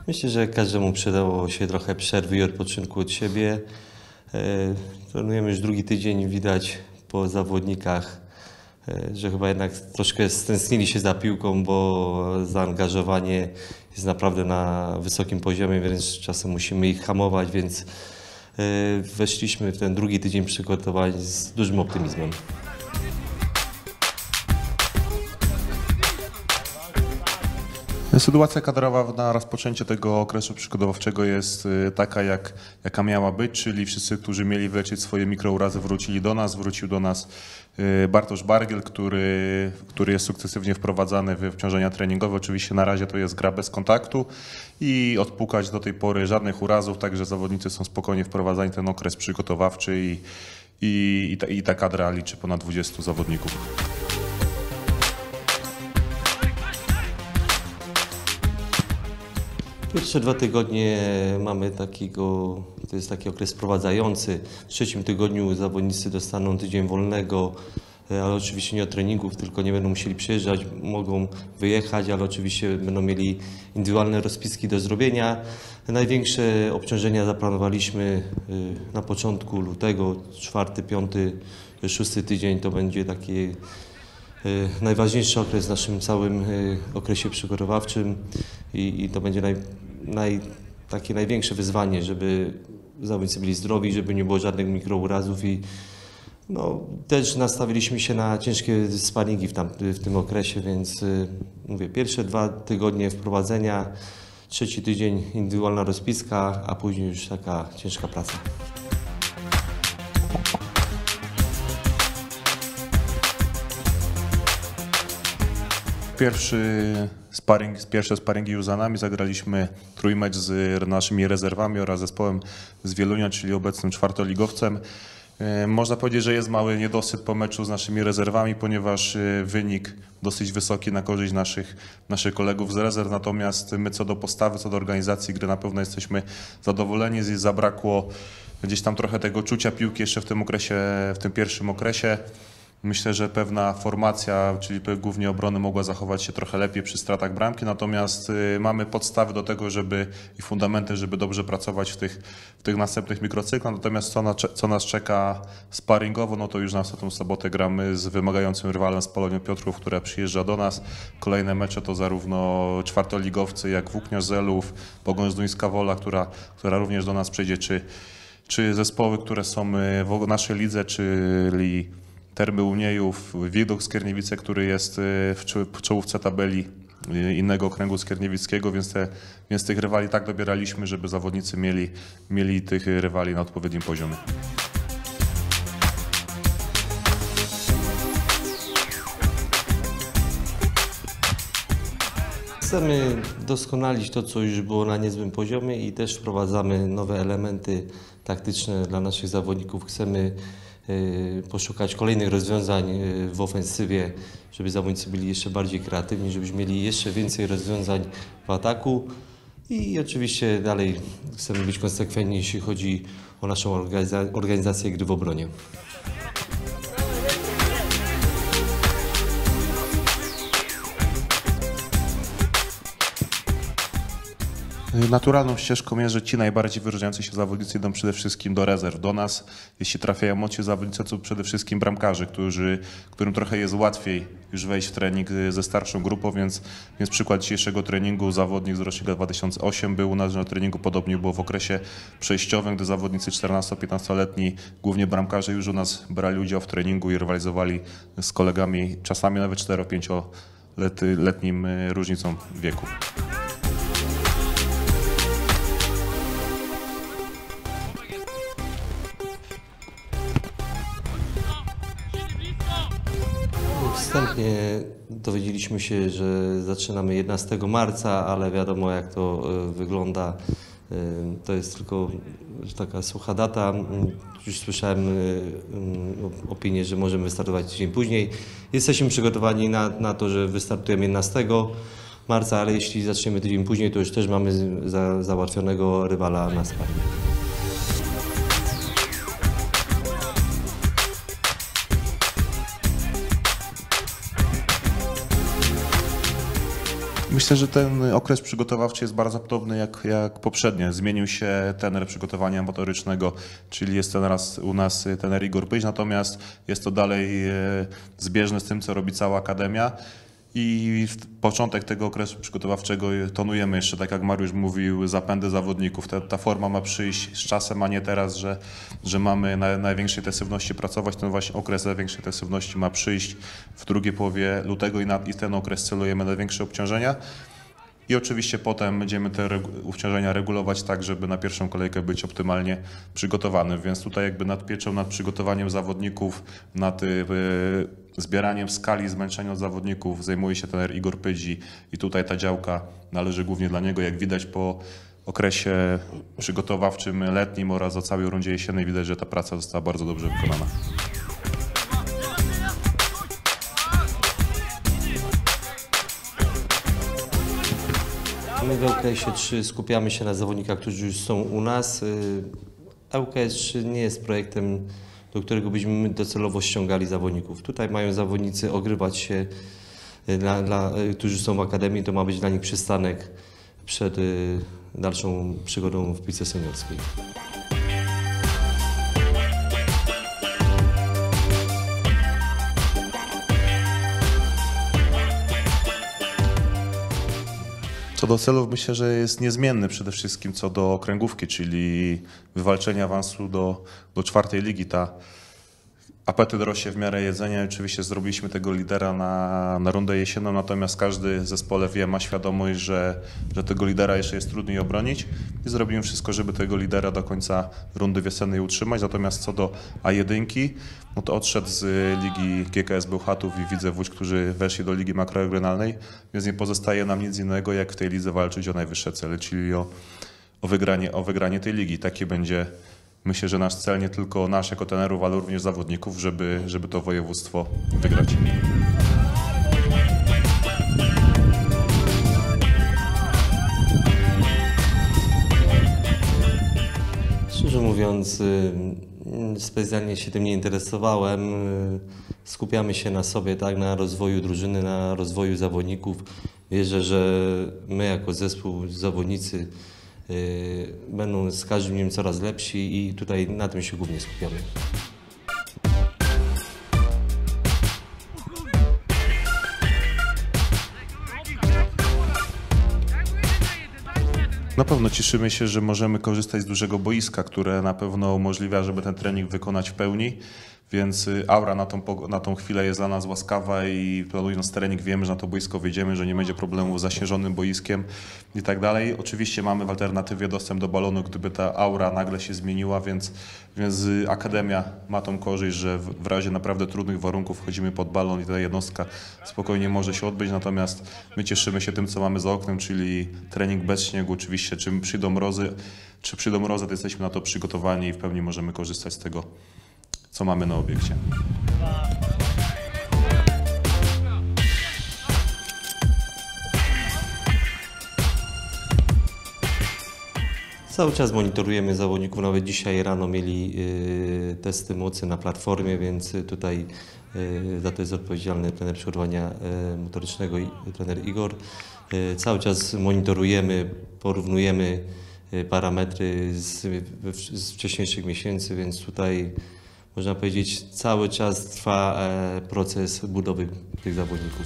Myślę, że każdemu przydało się trochę przerwy i odpoczynku od siebie. Trenujemy już drugi tydzień, widać po zawodnikach, że chyba jednak troszkę stęsknili się za piłką, bo zaangażowanie jest naprawdę na wysokim poziomie, więc czasem musimy ich hamować, więc weszliśmy w ten drugi tydzień przygotowań z dużym optymizmem. Sytuacja kadrowa na rozpoczęcie tego okresu przygotowawczego jest taka, jaka miała być, czyli wszyscy, którzy mieli wyleczyć swoje mikrourazy, wrócili do nas. Wrócił do nas Bartosz Bargiel, który jest sukcesywnie wprowadzany w obciążenia treningowe. Oczywiście na razie to jest gra bez kontaktu i odpukać do tej pory żadnych urazów, także zawodnicy są spokojnie wprowadzani w ten okres przygotowawczy i ta kadra liczy ponad 20 zawodników. Pierwsze 2 tygodnie mamy to jest taki okres wprowadzający. W trzecim tygodniu zawodnicy dostaną tydzień wolnego, ale oczywiście nie od treningów, tylko nie będą musieli przyjeżdżać, mogą wyjechać, ale oczywiście będą mieli indywidualne rozpiski do zrobienia. Największe obciążenia zaplanowaliśmy na początku lutego, 4., 5., 6. tydzień to będzie taki najważniejszy okres w naszym całym okresie przygotowawczym i to będzie takie największe wyzwanie, żeby zawodnicy byli zdrowi, żeby nie było żadnych mikrourazów i też nastawiliśmy się na ciężkie sparingi w tym okresie, więc mówię, pierwsze 2 tygodnie wprowadzenia, 3. tydzień indywidualna rozpiska, a później już taka ciężka praca. Pierwsze sparingi już za nami. Zagraliśmy trójmecz z naszymi rezerwami oraz zespołem z Wielunia, czyli obecnym czwartoligowcem. Można powiedzieć, że jest mały niedosyt po meczu z naszymi rezerwami, ponieważ wynik dosyć wysoki na korzyść naszych kolegów z rezerw. Natomiast my co do postawy, co do organizacji gry na pewno jesteśmy zadowoleni. Zabrakło gdzieś tam trochę tego czucia piłki jeszcze w tym pierwszym okresie. Myślę, że pewna formacja, czyli głównie obrony, mogła zachować się trochę lepiej przy stratach bramki, natomiast mamy podstawy do tego, i fundamenty, żeby dobrze pracować w tych następnych mikrocyklach. Natomiast co nas czeka sparingowo, no to już na następną sobotę gramy z wymagającym rywalem, z Polonią Piotrków, która przyjeżdża do nas. Kolejne mecze to zarówno czwartoligowcy jak Włóknia Zelów, Pogoń Zduńska Wola, która również do nas przyjdzie, czy zespoły, które są w naszej lidze, czyli Termy Uniejów, Widok Skierniewice, który jest w czołówce tabeli innego okręgu skierniewickiego, więc tych rywali tak dobieraliśmy, żeby zawodnicy mieli tych rywali na odpowiednim poziomie. Chcemy doskonalić to, co już było na niezłym poziomie i też wprowadzamy nowe elementy taktyczne dla naszych zawodników. Chcemy poszukać kolejnych rozwiązań w ofensywie, żeby zawodnicy byli jeszcze bardziej kreatywni, żebyśmy mieli jeszcze więcej rozwiązań w ataku i oczywiście dalej chcemy być konsekwentni, jeśli chodzi o naszą organizację gry w obronie. Naturalną ścieżką jest, że ci najbardziej wyróżniający się zawodnicy idą przede wszystkim do rezerw. Do nas, jeśli trafiają młodsi zawodnicy, to przede wszystkim bramkarze, którym trochę jest łatwiej już wejść w trening ze starszą grupą, więc przykład dzisiejszego treningu, zawodnik z rocznika 2008 był u nas na treningu, podobnie było w okresie przejściowym, gdy zawodnicy 14-15-letni, głównie bramkarze, już u nas brali udział w treningu i rywalizowali z kolegami, czasami nawet 4-5-letnim różnicą wieku. Wstępnie dowiedzieliśmy się, że zaczynamy 11 marca, ale wiadomo, jak to wygląda. To jest tylko taka sucha data. Już słyszałem opinię, że możemy wystartować tydzień później. Jesteśmy przygotowani na to, że wystartujemy 11 marca, ale jeśli zaczniemy tydzień później, to już też mamy załatwionego rywala na sparing. Myślę, że ten okres przygotowawczy jest bardzo podobny jak poprzednie. Zmienił się trener przygotowania motorycznego, czyli jest teraz u nas trener Igor Pyś, natomiast jest to dalej zbieżne z tym, co robi cała akademia. I w początek tego okresu przygotowawczego tonujemy jeszcze, tak jak Mariusz mówił, zapędy zawodników. Ta forma ma przyjść z czasem, a nie teraz, że mamy na największej intensywności pracować. Ten właśnie okres największej intensywności ma przyjść w drugiej połowie lutego i ten okres celujemy na większe obciążenia. I oczywiście potem będziemy te obciążenia regulować tak, żeby na pierwszą kolejkę być optymalnie przygotowany. Więc tutaj jakby nad pieczą, nad przygotowaniem zawodników, nad zbieraniem skali zmęczenia zawodników zajmuje się trener Igor Pydzi i tutaj ta działka należy głównie dla niego. Jak widać po okresie przygotowawczym letnim oraz o całej rundzie jesiennej widać, że ta praca została bardzo dobrze wykonana. My w ŁKS 3 skupiamy się na zawodnikach, którzy już są u nas. ŁKS 3 nie jest projektem, do którego byśmy my docelowo ściągali zawodników. Tutaj mają zawodnicy ogrywać się, którzy są w akademii, to ma być dla nich przystanek przed dalszą przygodą w piłce seniorskiej. Co do celów myślę, że jest niezmienny przede wszystkim co do okręgówki, czyli wywalczenia awansu do czwartej ligi. Ta apetyt rośnie w miarę jedzenia. Oczywiście zrobiliśmy tego lidera na rundę jesienną, natomiast każdy zespole ma świadomość, że tego lidera jeszcze jest trudniej obronić i zrobimy wszystko, żeby tego lidera do końca rundy wiosennej utrzymać. Natomiast co do A1, no to odszedł z ligi GKS Bełchatów i Widzew Łódź, którzy weszli do ligi makroregionalnej, więc nie pozostaje nam nic innego, jak w tej lidze walczyć o najwyższe cele, czyli o wygranie tej ligi. Taki będzie, myślę, że nasz cel, nie tylko nasz jako trenerów, ale również zawodników, żeby to województwo wygrać. Szczerze mówiąc, specjalnie się tym nie interesowałem. Skupiamy się na sobie, tak, na rozwoju drużyny, na rozwoju zawodników. Wierzę, że my jako zespół, zawodnicy będą z każdym dniem coraz lepsi i tutaj na tym się głównie skupiamy. Na pewno cieszymy się, że możemy korzystać z dużego boiska, które na pewno umożliwia, żeby ten trening wykonać w pełni, więc aura na tą chwilę jest dla nas łaskawa i planując trening wiemy, że na to boisko wyjdziemy, że nie będzie problemu z zaśnieżonym boiskiem i tak dalej. Oczywiście mamy w alternatywie dostęp do balonu, gdyby ta aura nagle się zmieniła, więc Akademia ma tą korzyść, że w razie naprawdę trudnych warunków wchodzimy pod balon i ta jednostka spokojnie może się odbyć, natomiast my cieszymy się tym, co mamy za oknem, czyli trening bez śniegu. Oczywiście, czy przyjdą mrozy, to jesteśmy na to przygotowani i w pełni możemy korzystać z tego, co mamy na obiekcie. Cały czas monitorujemy zawodników, nawet dzisiaj rano mieli testy mocy na platformie, więc tutaj za to jest odpowiedzialny trener przygotowania motorycznego, trener Igor. Cały czas monitorujemy, porównujemy parametry z wcześniejszych miesięcy, więc tutaj można powiedzieć cały czas trwa proces budowy tych zawodników.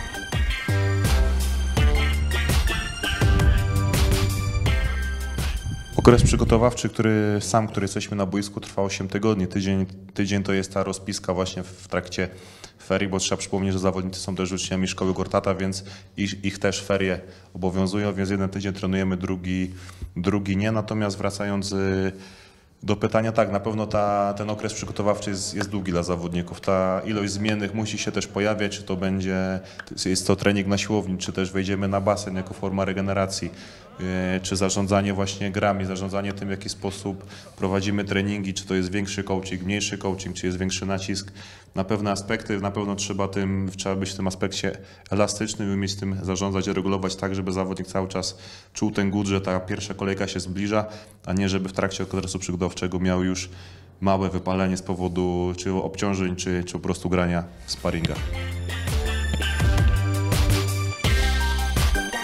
Okres przygotowawczy, który jesteśmy na boisku, trwa 8 tygodni. Tydzień to jest ta rozpiska właśnie w trakcie ferii, bo trzeba przypomnieć, że zawodnicy są też uczniami szkoły Gortata, więc ich też ferie obowiązują, więc jeden tydzień trenujemy, drugi nie. Natomiast wracając do pytania, tak, na pewno ten okres przygotowawczy jest długi dla zawodników. Ta ilość zmiennych musi się też pojawiać, czy to jest to trening na siłowni, czy też wejdziemy na basen jako forma regeneracji, czy zarządzanie właśnie grami, zarządzanie tym, w jaki sposób prowadzimy treningi, czy to jest większy coaching, mniejszy coaching, czy jest większy nacisk na pewne aspekty. Na pewno trzeba być w tym aspekcie elastycznym i umieć tym zarządzać, regulować tak, żeby zawodnik cały czas czuł ten głód, że ta pierwsza kolejka się zbliża, a nie żeby w trakcie okresu przygotowawczego miał już małe wypalenie z powodu czy obciążeń, czy po prostu grania w sparingach.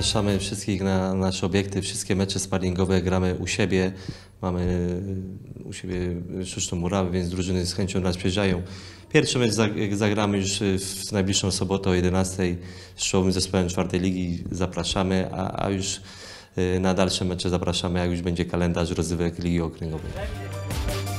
zapraszamy wszystkich na nasze obiekty. Wszystkie mecze sparingowe gramy u siebie. Mamy u siebie sztuczną murawę, więc drużyny z chęcią do nas przyjeżdżają. Pierwszy mecz zagramy już w najbliższą sobotę o 11:00 z czołowym zespołem 4. ligi. Zapraszamy, a już na dalsze mecze zapraszamy, jak już będzie kalendarz rozgrywek Ligi Okręgowej.